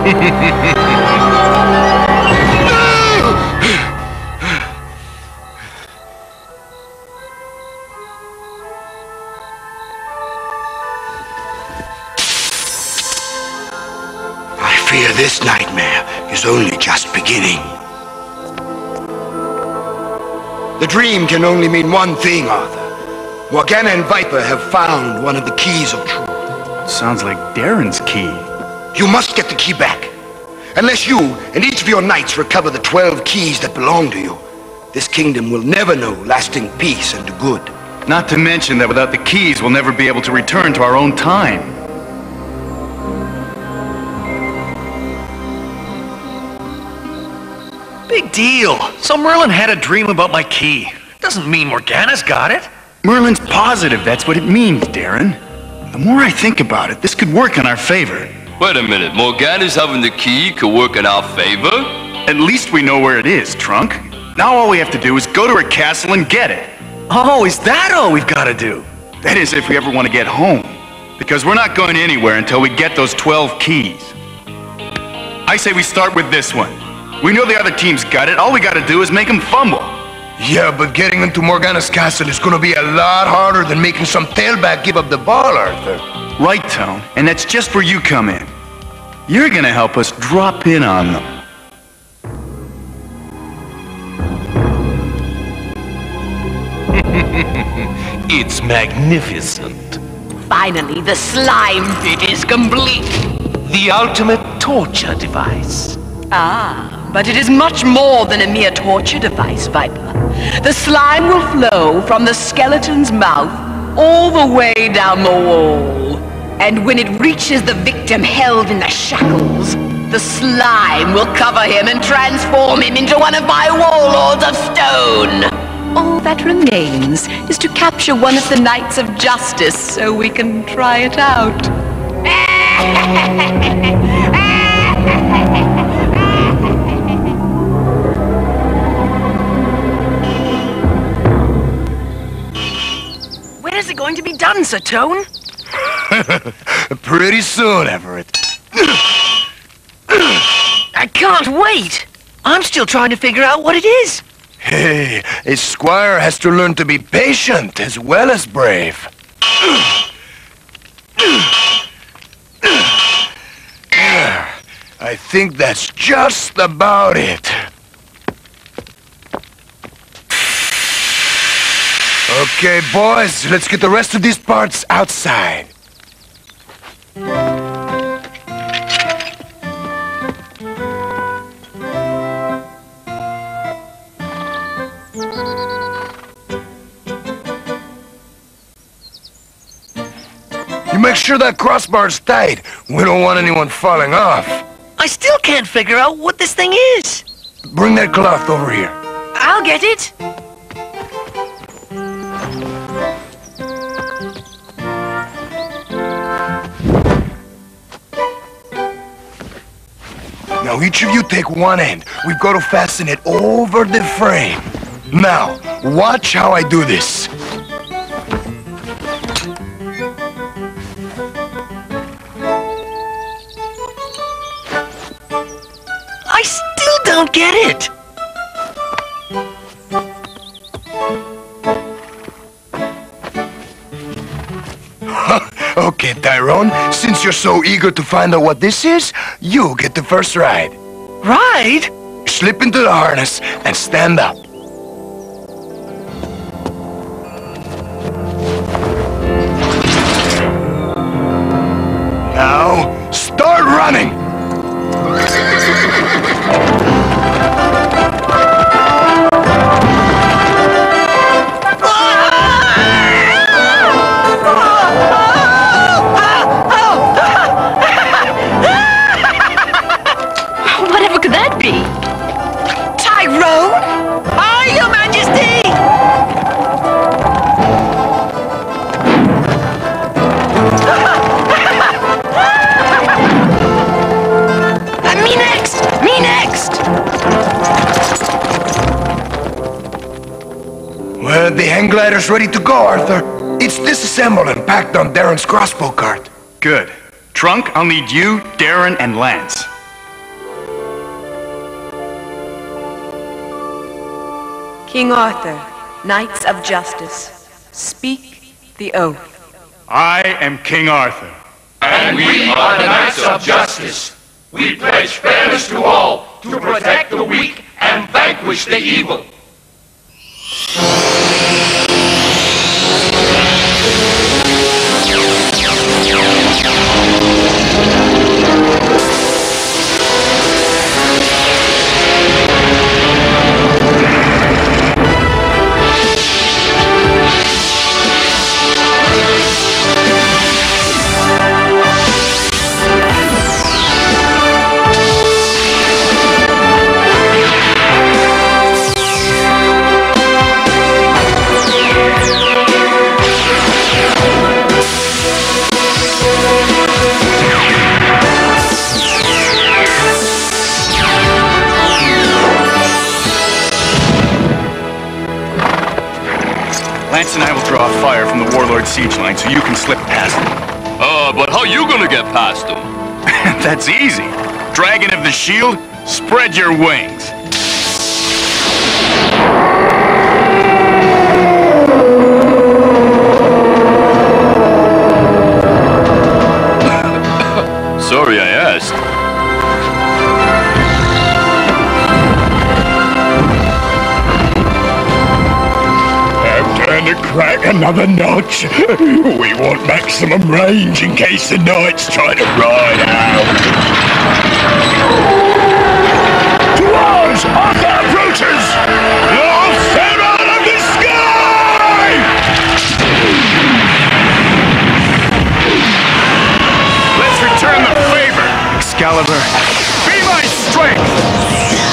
I fear this nightmare is only just beginning. The dream can only mean one thing, Arthur. Morgana and Viper have found one of the keys of truth. Sounds like Darren's key. You must get the key back. Unless you and each of your knights recover the 12 keys that belong to you, this kingdom will never know lasting peace and good. Not to mention that without the keys, we'll never be able to return to our own time. Big deal. So Merlin had a dream about my key. Doesn't mean Morgana's got it. Merlin's positive that's what it means, Darren. The more I think about it, this could work in our favor. Wait a minute, Morgana's having the key could work in our favor? At least we know where it is, Trunk. Now all we have to do is go to her castle and get it. Oh, is that all we've got to do? That is, if we ever want to get home. Because we're not going anywhere until we get those 12 keys. I say we start with this one. We know the other team's got it. All we gotta do is make them fumble. Yeah, but getting into Morgana's castle is gonna be a lot harder than making some tailback give up the ball, Arthur. Right, Tone. And that's just where you come in. You're gonna help us drop in on them. It's magnificent. Finally, the slime pit is complete. The ultimate torture device. Ah, but it is much more than a mere torture device, Viper. The slime will flow from the skeleton's mouth all the way down the wall. And when it reaches the victim held in the shackles, the slime will cover him and transform him into one of my warlords of stone. All that remains is to capture one of the Knights of Justice so we can try it out. When is it going to be done, Sir Tone? Pretty soon, Everett. I can't wait. I'm still trying to figure out what it is. Hey, a squire has to learn to be patient as well as brave. I think that's just about it. Okay, boys, let's get the rest of these parts outside. You make sure that crossbar's tight. We don't want anyone falling off. I still can't figure out what this thing is. Bring that cloth over here. I'll get it. Now each of you take one end. We've got to fasten it over the frame. Now, watch how I do this. I still don't get it. Okay, Tyrone, since you're so eager to find out what this is, you get the first ride. Ride? Slip into the harness and stand up. Now, start running! Whatever could that be? Tyrone? Aye, Your Majesty! Me next! Me next! Well, the hang glider's ready to go, Arthur. It's disassembled and packed on Darren's crossbow cart. Good. Trunk, I'll need you, Darren, and Lance. King Arthur, Knights of Justice, speak the oath. I am King Arthur. And we are the Knights of Justice. We pledge fairness to all, to protect the weak and vanquish the evil. Lance and I will draw a fire from the Warlord siege line so you can slip past them. But how you gonna get past them? That's easy. Dragon of the Shield, spread your wings. Sorry I asked. To crack another notch. We want maximum range in case the knights try to ride out. Towards Arthur approaches! Your Pharaoh of the sky! Let's return the favor, Excalibur. Be my strength!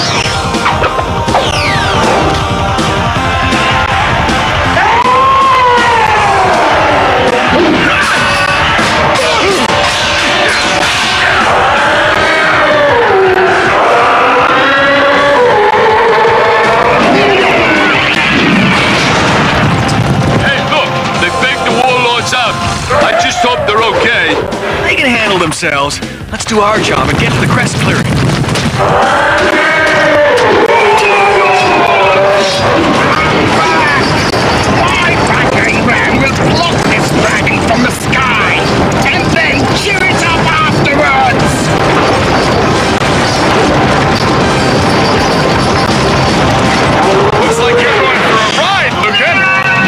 Hope they're okay. They can handle themselves. Let's do our job and get to the crest clearing. My backing man will block this dragon from the sky and then chew it up afterwards! Looks like you're going for a ride, Lucan!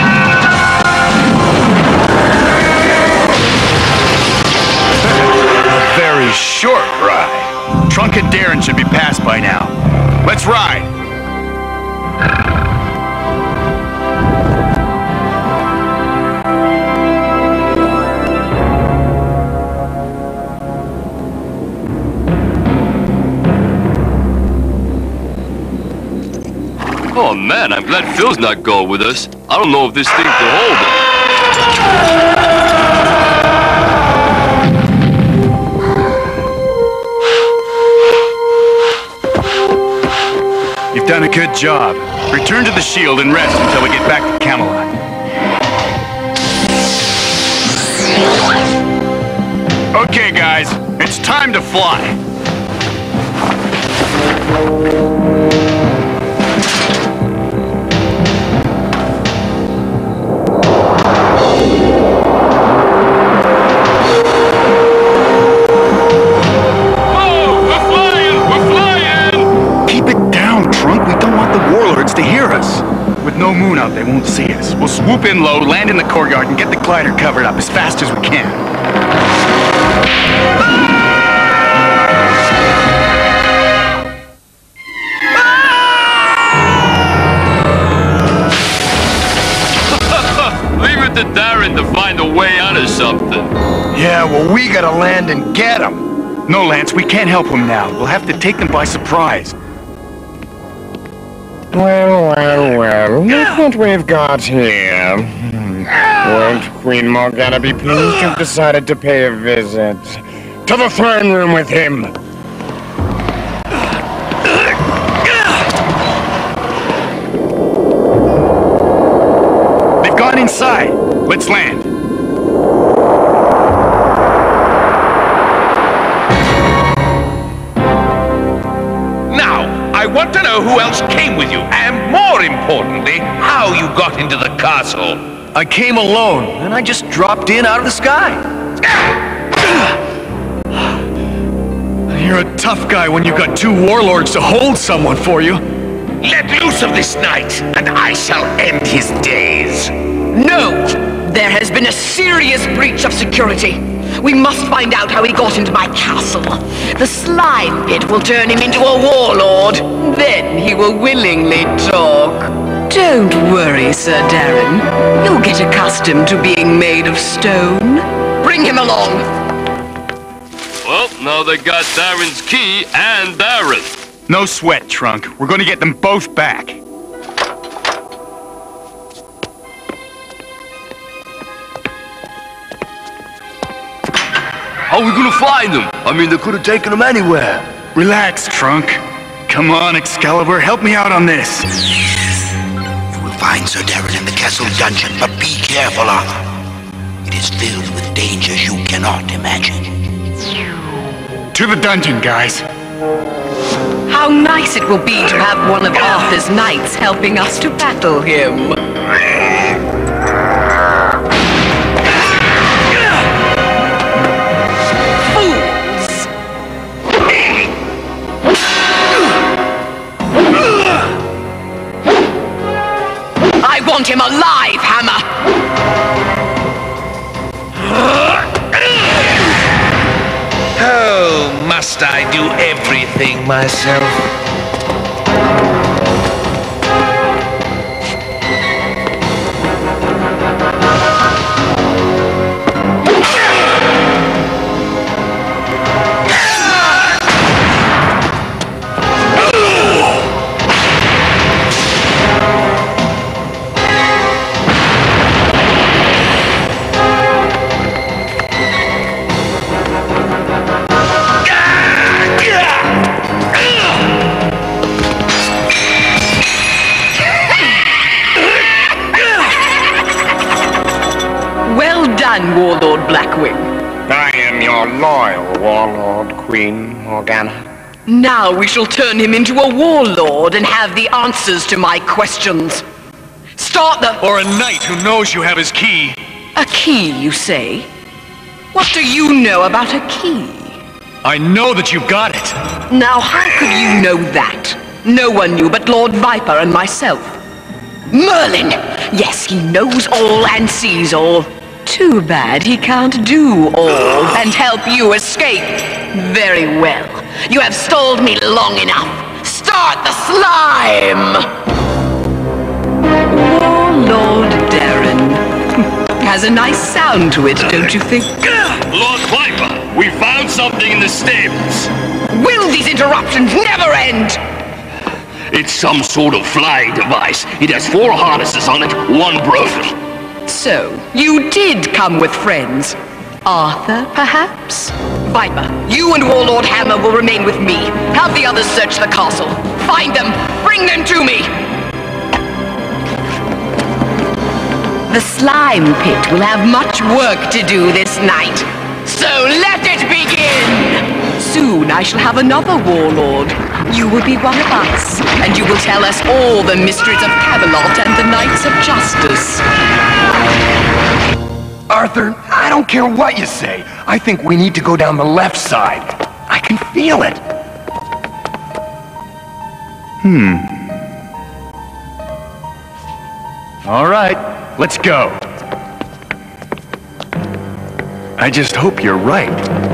Very short ride. Trunk and Darren should be passed by now. Let's ride! Oh man, I'm glad Phil's not going with us. I don't know if this thing can hold him. You've done a good job. Return to the shield and rest until we get back to Camelot. Okay, guys, it's time to fly. To hear us. With no moon out, they won't see us. We'll swoop in low, land in the courtyard, and get the glider covered up as fast as we can. Leave it to Darren to find a way out of something. Yeah, well, we gotta land and get him. No, Lance, we can't help them now. We'll have to take them by surprise. Well, look what we've got here. Won't Queen Morgana be pleased you've decided to pay a visit? To the throne room with him! They've gone inside. Let's land. Now, I want to know who else came with you, and more importantly, how you got into the castle. I came alone, and I just dropped in out of the sky. You're a tough guy when you've got two warlords to hold someone for you. Let loose of this knight, and I shall end his days. No! There has been a serious breach of security. We must find out how he got into my castle. The slime pit will turn him into a warlord. Then he will willingly talk. Don't worry, Sir Darren. You'll get accustomed to being made of stone. Bring him along. Well, now they got Darren's key and Darren. No sweat, Trunk. We're gonna get them both back. How are we gonna find them? I mean, they could have taken them anywhere. Relax, Trunk. Come on, Excalibur, help me out on this. You will find Sir Darren in the castle dungeon, but be careful, Arthur. It is filled with dangers you cannot imagine. To the dungeon, guys. How nice it will be to have one of Arthur's knights helping us to battle him. Fools! I want him alive, Hammer! Oh, must I do everything myself? Warlord Blackwing. I am your loyal warlord, Queen Morgana. Now we shall turn him into a warlord and have the answers to my questions. Start the... Or a knight who knows you have his key. A key, you say? What do you know about a key? I know that you've got it. Now how could you know that? No one knew but Lord Viper and myself. Merlin! Yes, he knows all and sees all. Too bad he can't do all and help you escape. Very well. You have stalled me long enough. Start the slime! Warlord Darren. Has a nice sound to it, don't you think? Lord Viper, we found something in the stables. Will these interruptions never end? It's some sort of flying device. It has 4 harnesses on it, 1 broken. So, you did come with friends. Arthur, perhaps? Viper, you and Warlord Hammer will remain with me. Have the others search the castle. Find them. Bring them to me. The slime pit will have much work to do this night. So let it begin! Soon I shall have another warlord. You will be one of us, and you will tell us all the mysteries of Camelot and the Knights of Justice. Arthur, I don't care what you say. I think we need to go down the left side. I can feel it. All right, let's go. I just hope you're right.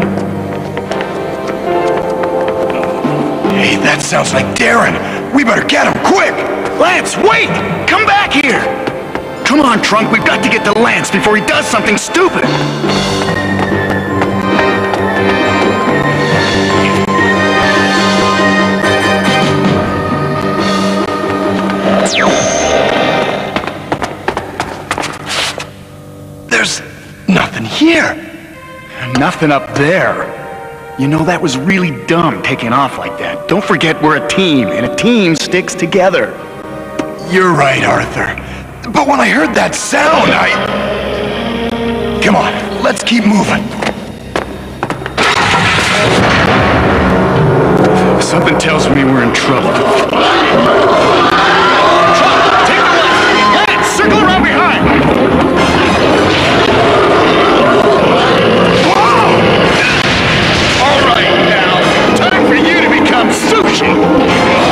Hey, that sounds like Darren. We better get him, quick! Lance, wait! Come back here! Come on, Trunk, we've got to get to Lance before he does something stupid! There's nothing here. Nothing up there. You know, that was really dumb taking off like that. Don't forget we're a team, and a team sticks together. You're right, Arthur. But when I heard that sound, Come on, let's keep moving. Something tells me we're in trouble. Take the left! Lance, circle around behind! All right, now, time for you to become sushi.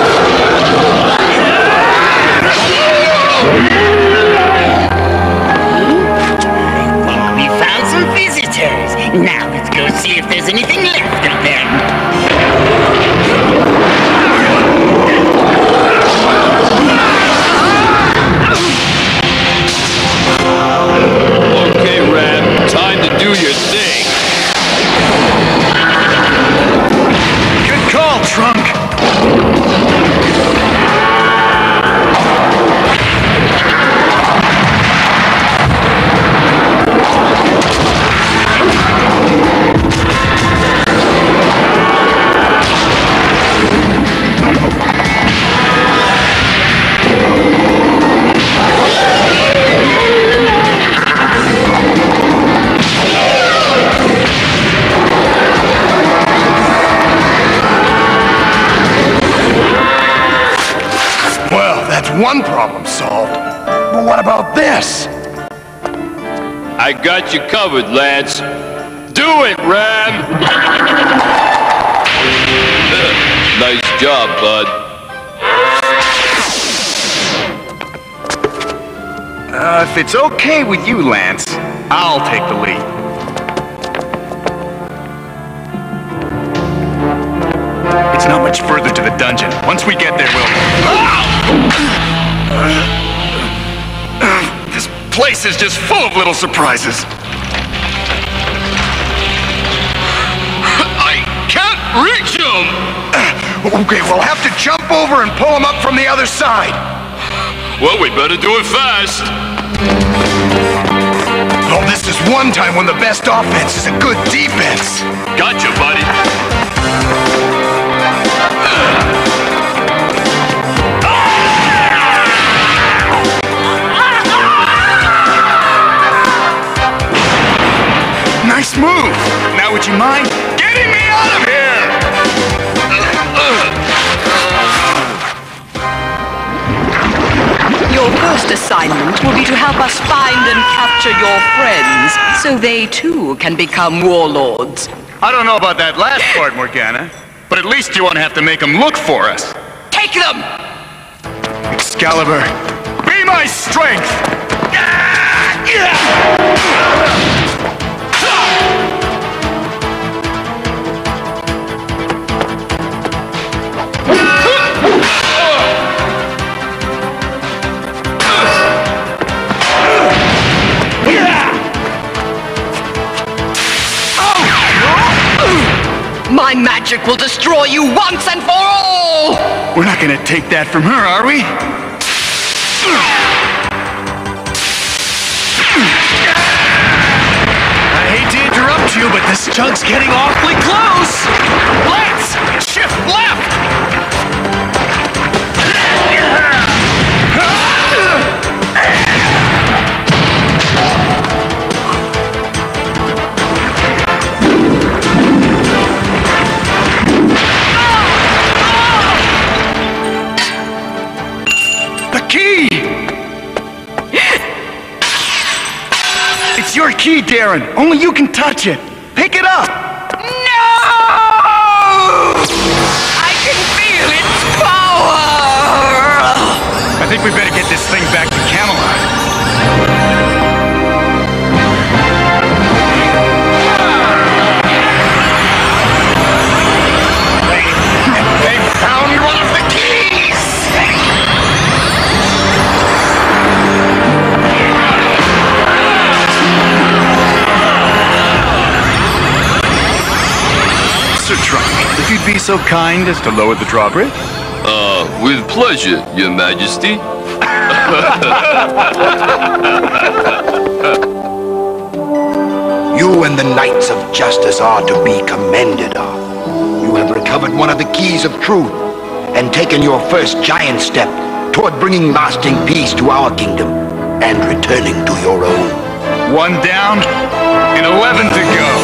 We found some visitors. Now let's go see if there's anything left of them. Okay, Ram, time to do your thing. Good call, Trunk. Well, that's one problem solved. But what about this? I got you covered, Lance. Do it, Ram! Nice job, bud. If it's okay with you, Lance, I'll take the lead. It's not much further to the dungeon. Once we get there, this place is just full of little surprises. I can't reach him! Okay, we'll have to jump over and pull him up from the other side. Well, we better do it fast. Oh, this is one time when the best offense is a good defense. Gotcha, buddy. Nice move. Now would you mind getting me out of here? Your first assignment will be to help us find and capture your friends, so they too can become warlords. I don't know about that last part, Morgana, but at least you won't have to make them look for us. Take them! Excalibur, be my strength! My magic will destroy you once and for all! We're not gonna take that from her, are we? I hate to interrupt you, but this chunk's getting awfully close! Let's shift left! It's your key, Darren. Only you can touch it. Pick it up. No! I can feel its power! I think we better get this thing back to Camelot. They found one of the keys! Sir Trunk, if you'd be so kind as to lower the drawbridge. With pleasure, Your Majesty. You and the Knights of Justice are to be commended of. You have recovered one of the keys of truth and taken your first giant step toward bringing lasting peace to our kingdom and returning to your own. One down and 11 to go.